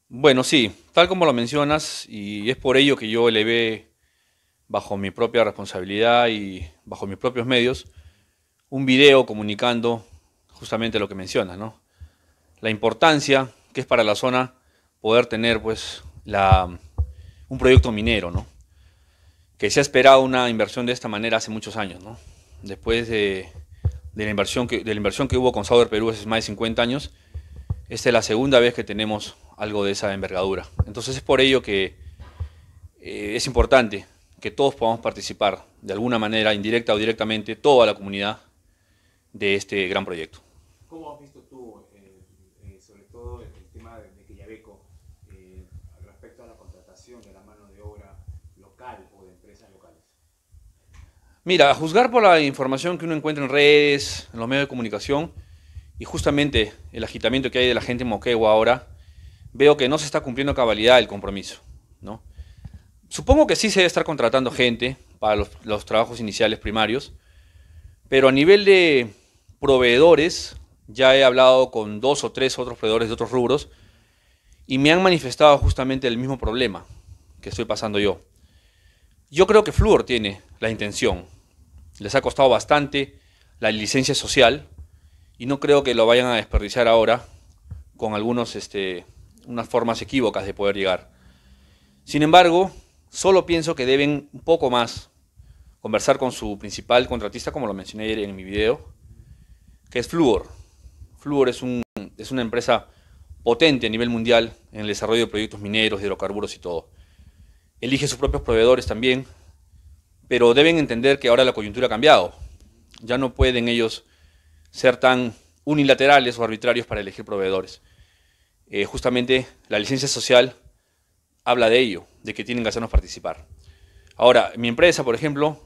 Bueno, sí, tal como lo mencionas, y es por ello que yo elevé bajo mi propia responsabilidad y bajo mis propios medios un video comunicando justamente lo que mencionas, ¿no? La importancia que es para la zona poder tener pues un proyecto minero, ¿no? Que se ha esperado una inversión de esta manera hace muchos años, ¿no? Después de la inversión que hubo con Sauder Perú hace más de 50 años, esta es la segunda vez que tenemos algo de esa envergadura. Entonces es por ello que es importante que todos podamos participar de alguna manera, indirecta o directamente, toda la comunidad de este gran proyecto. ¿Cómo has visto tú, sobre todo el tema de Quellaveco, respecto a la contratación de la mano de obra local o de empresas locales? Mira, a juzgar por la información que uno encuentra en redes, en los medios de comunicación y justamente el agitamiento que hay de la gente en Moquegua ahora, veo que no se está cumpliendo a cabalidad el compromiso, ¿no? Supongo que sí se debe estar contratando gente para los trabajos iniciales primarios, pero a nivel de proveedores, ya he hablado con dos o tres otros proveedores de otros rubros y me han manifestado justamente el mismo problema que estoy pasando yo. Yo creo que Fluor tiene la intención, les ha costado bastante la licencia social y no creo que lo vayan a desperdiciar ahora con unas formas equívocas de poder llegar. Sin embargo, solo pienso que deben un poco más conversar con su principal contratista, como lo mencioné ayer en mi video, que es Fluor. Fluor es una empresa potente a nivel mundial en el desarrollo de proyectos mineros, hidrocarburos y todo. Elige sus propios proveedores también, pero deben entender que ahora la coyuntura ha cambiado. Ya no pueden ellos ser tan unilaterales o arbitrarios para elegir proveedores. Justamente la licencia social habla de ello, de que tienen que hacernos participar. Ahora, mi empresa, por ejemplo,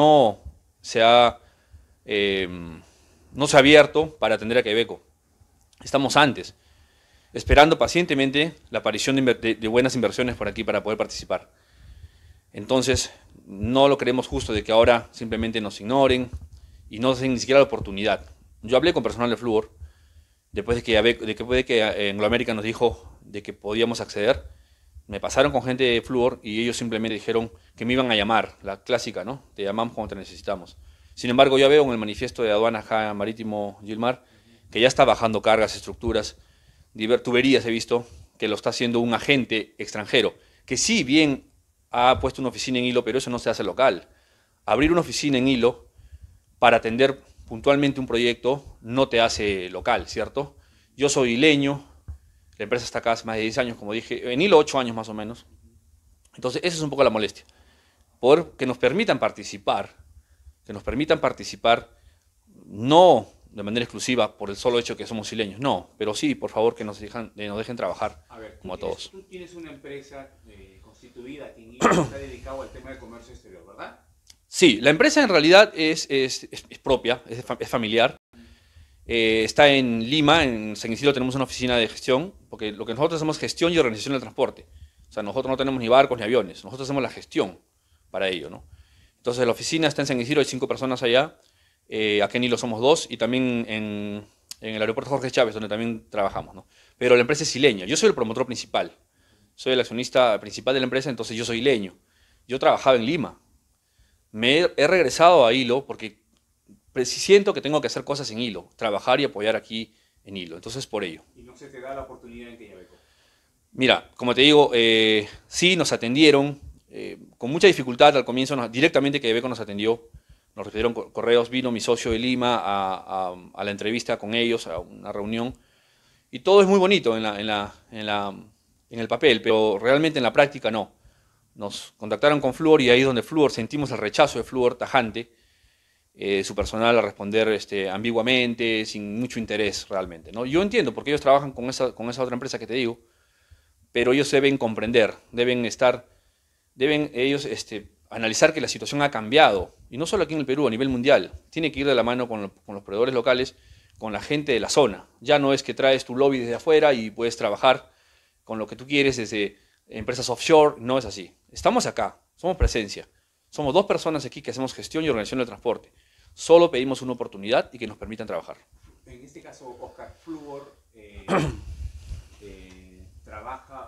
se ha, eh, no se ha abierto para atender a Queveco. Estamos antes, esperando pacientemente la aparición de buenas inversiones por aquí para poder participar. Entonces, no lo creemos justo de que ahora simplemente nos ignoren y no den ni siquiera la oportunidad. Yo hablé con personal de Fluor, después de que Anglo American nos dijo de que podíamos acceder, me pasaron con gente de Fluor y ellos simplemente dijeron que me iban a llamar, la clásica, ¿no? Te llamamos cuando te necesitamos. Sin embargo, ya veo en el manifiesto de aduana marítimo Gilmar que ya está bajando cargas, estructuras, tuberías he visto, que lo está haciendo un agente extranjero, que sí bien ha puesto una oficina en Hilo, pero eso no se hace local. Abrir una oficina en Hilo para atender puntualmente un proyecto no te hace local, ¿cierto? Yo soy hileño, la empresa está acá hace más de 10 años, como dije, en Hilo 8 años más o menos. Entonces, esa es un poco la molestia. Poder que nos permitan participar, no de manera exclusiva por el solo hecho que somos hileños, no, pero sí, por favor, que nos dejen trabajar A ver, como a todos. tú tienes una empresa constituida aquí en Hilo que está dedicado al tema de comercio exterior, ¿verdad? Sí, la empresa en realidad es propia, es familiar. Está en Lima, en San Isidro tenemos una oficina de gestión, porque lo que nosotros hacemos es gestión y organización del transporte. O sea, nosotros no tenemos ni barcos ni aviones, nosotros hacemos la gestión para ello, ¿no? Entonces la oficina está en San Isidro, hay 5 personas allá, aquí en Hilo somos dos, y también en el aeropuerto Jorge Chávez, donde también trabajamos, ¿no? Pero la empresa es hileña, yo soy el promotor principal, soy el accionista principal de la empresa, entonces yo soy hileño. Yo trabajaba en Lima, he regresado a Hilo porque siento que tengo que hacer cosas en Hilo, trabajar y apoyar aquí en Hilo. Entonces, por ello. Y no se te da la oportunidad en Quellaveco. Mira, como te digo, sí nos atendieron con mucha dificultad al comienzo, directamente que Beco nos atendió, nos recibieron correos, vino mi socio de Lima a la entrevista con ellos, a una reunión, y todo es muy bonito en el papel, pero realmente en la práctica no. Nos contactaron con Fluor y ahí es donde Fluor sentimos el rechazo de Fluor tajante, su personal a responder ambiguamente, sin mucho interés realmente, ¿no? Yo entiendo porque ellos trabajan con esa otra empresa que te digo, pero ellos deben comprender, deben ellos analizar que la situación ha cambiado, y no solo aquí en el Perú, a nivel mundial. Tiene que ir de la mano con los proveedores locales, con la gente de la zona. Ya no es que traes tu lobby desde afuera y puedes trabajar con lo que tú quieres desde empresas offshore, no es así. Estamos acá, somos presencia. Somos 2 personas aquí que hacemos gestión y organización del transporte. Solo pedimos una oportunidad y que nos permitan trabajar. En este caso, Oscar, Fluor trabaja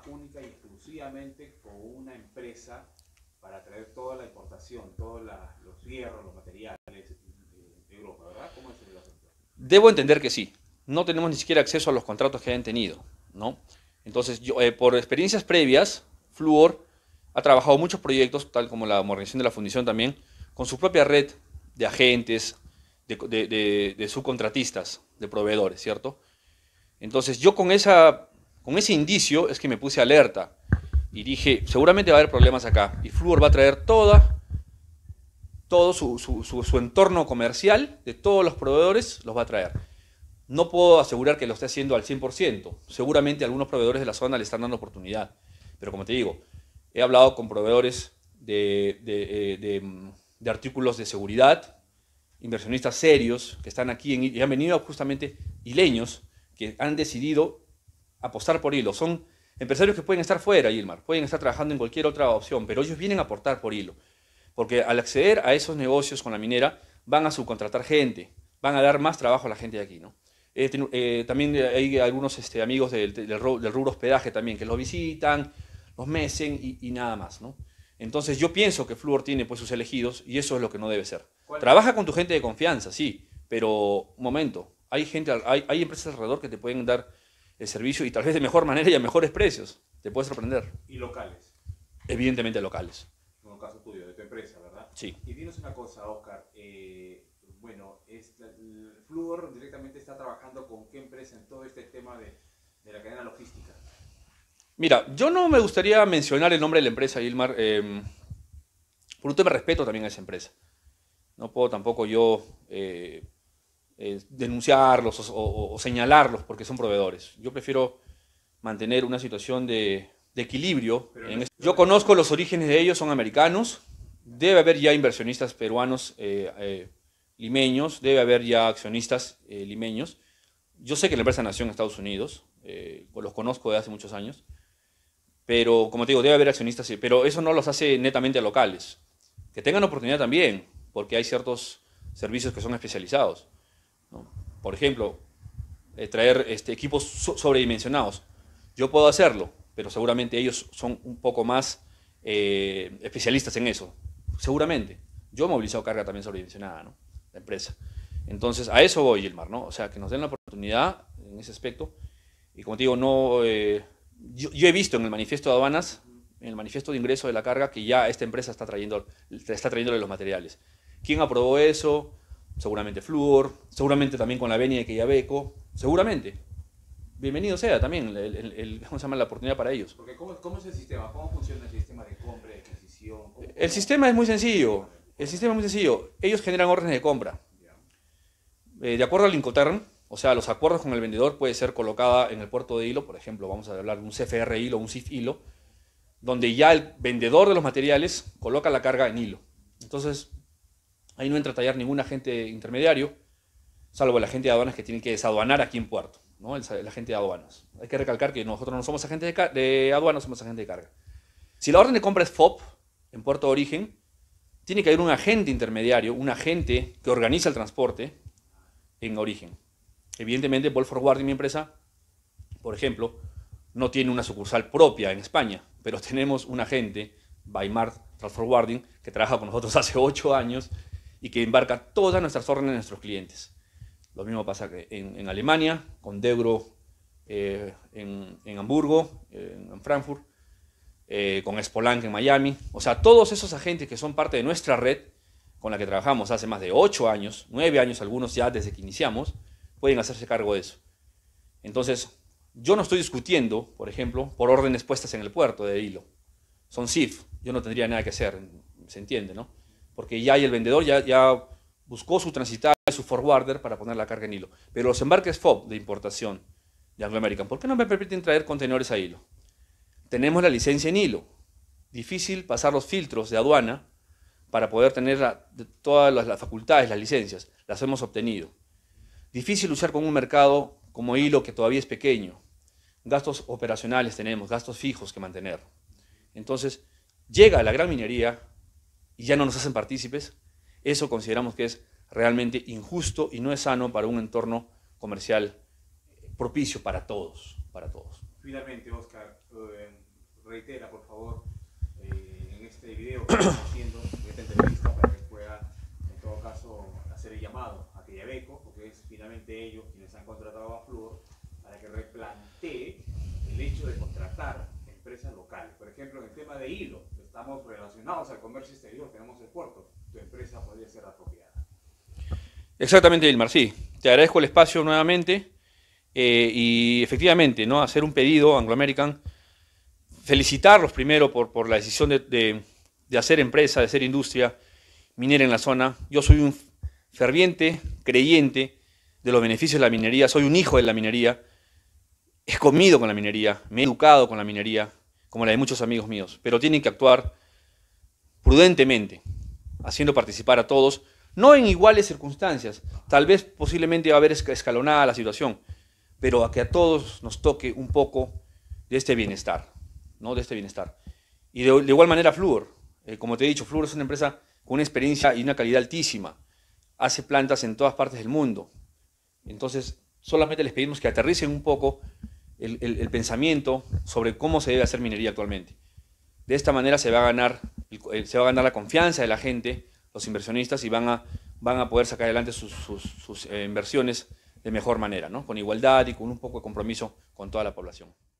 única y exclusivamente con una empresa para traer toda la importación, todos los hierros, los materiales de Europa, ¿verdad? ¿Cómo es el asunto? Debo entender que sí. No tenemos ni siquiera acceso a los contratos que hayan tenido, ¿no? Entonces, por experiencias previas, Fluor ha trabajado muchos proyectos, tal como la organización de la fundición también, con su propia red de agentes, de subcontratistas, de proveedores, ¿cierto? Entonces, yo con ese indicio es que me puse alerta y dije, seguramente va a haber problemas acá. Y Fluor va a traer todo su entorno comercial de todos los proveedores, los va a traer. No puedo asegurar que lo esté haciendo al 100%. Seguramente algunos proveedores de la zona le están dando oportunidad. Pero como te digo, he hablado con proveedores de artículos de seguridad, inversionistas serios que están aquí y han venido justamente hileños que han decidido apostar por hilo. Son empresarios que pueden estar fuera, Gilmar, pueden estar trabajando en cualquier otra opción, pero ellos vienen a aportar por hilo. Porque al acceder a esos negocios con la minera, van a subcontratar gente, van a dar más trabajo a la gente de aquí, ¿no? También hay algunos amigos del rubro hospedaje también que los visitan, los mecen y nada más, ¿no? Entonces yo pienso que Fluor tiene pues sus elegidos y eso es lo que no debe ser. Trabaja con tu gente de confianza, sí, pero un momento, hay empresas alrededor que te pueden dar el servicio y tal vez de mejor manera y a mejores precios. Te puede sorprender. ¿Y locales? Evidentemente locales. En el caso tuyo, de tu empresa, ¿verdad? Sí. Y dinos una cosa, Oscar. Bueno, Fluor directamente está trabajando con qué empresa en todo este tema de la cadena logística. Mira, yo no me gustaría mencionar el nombre de la empresa, Gilmar, por un tema de respeto también a esa empresa. No puedo tampoco yo denunciarlos o señalarlos porque son proveedores. Yo prefiero mantener una situación de equilibrio. Yo conozco los orígenes de ellos, son americanos. Debe haber ya inversionistas peruanos limeños, debe haber ya accionistas limeños. Yo sé que la empresa nació en Estados Unidos, los conozco de hace muchos años, pero como te digo, debe haber accionistas, pero eso no los hace netamente locales. Que tengan oportunidad también, porque hay ciertos servicios que son especializados, ¿no? Por ejemplo, traer equipos sobredimensionados. Yo puedo hacerlo, pero seguramente ellos son un poco más especialistas en eso. Seguramente. Yo he movilizado carga también sobredimensionada, ¿no? La empresa. Entonces, a eso voy, Gilmar, ¿no? O sea, que nos den la oportunidad en ese aspecto. Y como te digo, no, yo he visto en el manifiesto de aduanas, en el manifiesto de ingreso de la carga, que ya esta empresa está trayéndole los materiales. ¿Quién aprobó eso? Seguramente Fluor, seguramente también con la venia de Quellaveco, seguramente. Bienvenido sea también, ¿cómo se llama? La oportunidad para ellos. Porque ¿cómo es el sistema? ¿Cómo funciona el sistema de compra, de adquisición? El sistema es muy sencillo. El sistema es muy sencillo. Ellos generan órdenes de compra. De acuerdo al Incoterm, o sea, los acuerdos con el vendedor puede ser colocada en el puerto de hilo, por ejemplo, vamos a hablar de un CFR hilo, un CIF hilo, donde ya el vendedor de los materiales coloca la carga en hilo. Entonces, ahí no entra a tallar ningún agente intermediario, salvo el agente de aduanas que tiene que desaduanar aquí en puerto, ¿no? El agente de aduanas. Hay que recalcar que nosotros no somos agentes de aduanas, somos agentes de carga. Si la orden de compra es FOB, en puerto de origen, tiene que haber un agente intermediario, un agente que organiza el transporte en origen. Evidentemente, Ball Forwarding, mi empresa, por ejemplo, no tiene una sucursal propia en España, pero tenemos un agente, Baimar Forwarding, que trabaja con nosotros hace 8 años y que embarca todas nuestras órdenes de nuestros clientes. Lo mismo pasa en Alemania, con Degro en Hamburgo, en Frankfurt, con Spolank en Miami. O sea, todos esos agentes que son parte de nuestra red, con la que trabajamos hace más de 8 años, 9 años algunos ya desde que iniciamos, pueden hacerse cargo de eso. Entonces, yo no estoy discutiendo, por ejemplo, por órdenes puestas en el puerto de hilo. Son CIF, yo no tendría nada que hacer, se entiende, ¿no? Porque ya el vendedor ya buscó su transitar, su forwarder para poner la carga en hilo. Pero los embarques FOB de importación de Anglo American, ¿por qué no me permiten traer contenedores a hilo? Tenemos la licencia en hilo. Difícil pasar los filtros de aduana para poder tener todas las facultades, las licencias. Las hemos obtenido. Difícil luchar con un mercado como hilo que todavía es pequeño. Gastos operacionales tenemos, gastos fijos que mantener. Entonces, llega la gran minería y ya no nos hacen partícipes. Eso consideramos que es realmente injusto y no es sano para un entorno comercial propicio para todos. Finalmente, Oscar, hecho de contratar empresas locales. Por ejemplo, en el tema de hilo, estamos relacionados al comercio exterior, tenemos el puerto, tu empresa podría ser apropiada. Exactamente, Ilmar, sí. Te agradezco el espacio nuevamente y efectivamente, ¿no? Hacer un pedido a Anglo American, felicitarlos primero por la decisión de hacer empresa, de hacer industria minera en la zona. Yo soy un ferviente creyente de los beneficios de la minería, soy un hijo de la minería, he comido con la minería, me he educado con la minería, como la de muchos amigos míos, pero tienen que actuar prudentemente, haciendo participar a todos, no en iguales circunstancias, tal vez posiblemente va a haber escalonada la situación, pero a que a todos nos toque un poco de este bienestar, ¿no? De este bienestar. Y de igual manera Fluor, como te he dicho, Fluor es una empresa con una experiencia y una calidad altísima, hace plantas en todas partes del mundo, entonces solamente les pedimos que aterricen un poco el pensamiento sobre cómo se debe hacer minería actualmente. De esta manera se va a ganar la confianza de la gente, los inversionistas, y van a poder sacar adelante sus inversiones de mejor manera, ¿no? Con igualdad y con un poco de compromiso con toda la población.